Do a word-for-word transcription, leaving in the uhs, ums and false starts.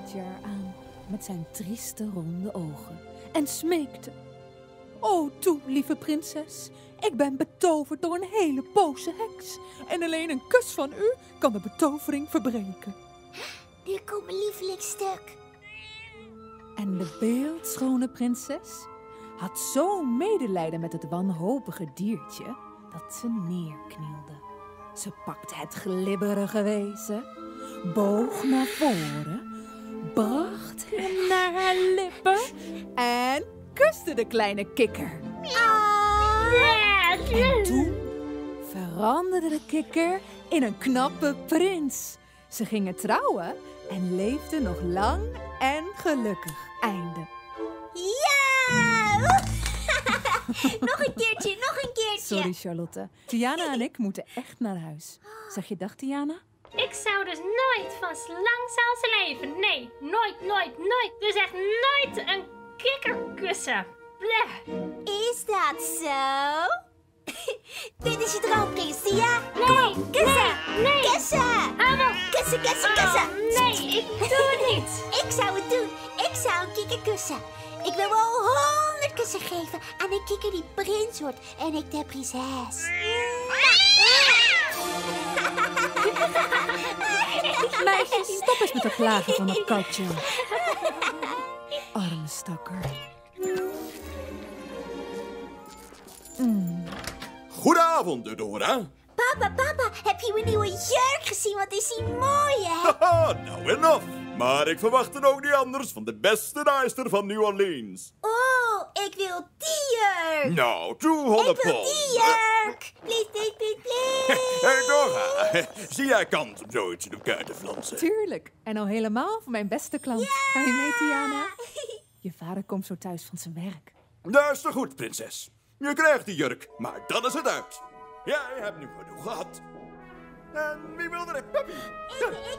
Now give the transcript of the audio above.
diertje haar aan met zijn trieste ronde ogen en smeekte. O, toe, lieve prinses, ik ben betoverd door een hele boze heks. En alleen een kus van u kan de betovering verbreken. Nu komt mijn lievelingsstuk. En de beeldschone prinses had zo'n medelijden met het wanhopige diertje dat ze neerknielde. Ze pakte het glibberige wezen, boog naar voren, bracht hem naar haar lippen en kuste de kleine kikker. En toen veranderde de kikker in een knappe prins. Ze gingen trouwen en leefden nog lang en gelukkig. Einde. Ja! Nog een keertje, nog een keertje. Sorry, Charlotte. Tiana en ik moeten echt naar huis. Zeg je dag, Tiana? Ik zou dus nooit van slangzaalse leven. Nee, nooit, nooit, nooit. Dus echt nooit een kikker kussen. Bleh. Is dat zo? Dit is je droomprins, Tia. Nee, Kom op, kussen. nee, nee. Kussen. Allemaal. Kussen, kussen, Oh, kussen. nee, ik doe het niet. Ik zou het doen. Ik zou een kikker kussen. Ik wil wel honderd kussen geven aan een kikker die prins wordt en ik de prinses. Meisjes, stop eens met de klagen van het katje. Arme stakker. Mm. Goedenavond, Eudora. Papa, papa, heb je mijn nieuwe jurk gezien? Wat is die mooi, hè? Haha, nou enough. Maar ik verwachtte ook niet anders van de beste naaister van New Orleans. Oh, ik wil die jurk. Nou, tweehonderd Ik wil pond. die jurk. Please, please, please, please. Eudora, zie jij kans om zoiets in elkaar te flansen? Tuurlijk. En al helemaal voor mijn beste klant. Ga je mee, Tiana? Je vader komt zo thuis van zijn werk. Dat is toch goed, prinses. Je krijgt die jurk, maar dan is het uit. Jij hebt nu genoeg gehad. En wie wil er een puppy? Ik,